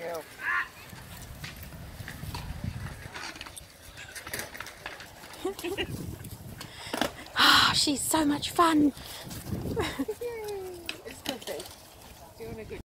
girl. Ah, she's so much fun. It's Fifi. Doing a good